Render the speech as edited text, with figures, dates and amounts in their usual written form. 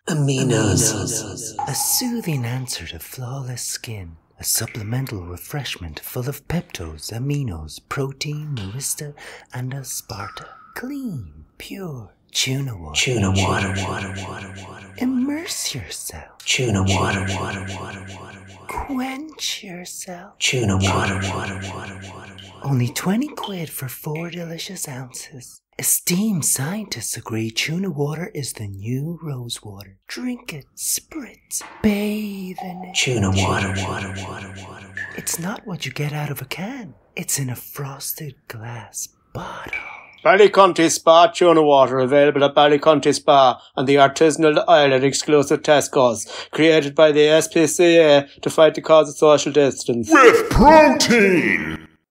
Aminos. A soothing answer to flawless skin. A supplemental refreshment full of peptos, aminos, protein, myristica, and asparta. Clean, pure. Tuna water. Tuna water. Immerse yourself. Tuna water. Quench yourself. Tuna water. Only 20 quid for 4 delicious ounces. Esteemed scientists agree tuna water is the new rose water. Drink it, spritz, bathe in it. Tuna water. It's not what you get out of a can. It's in a frosted glass bottle. Ballyconty Spa Tuna Water, available at Ballyconty Spa and the artisanal island exclusive Tesco's, created by the SPCA to fight the cause of social distance. With protein!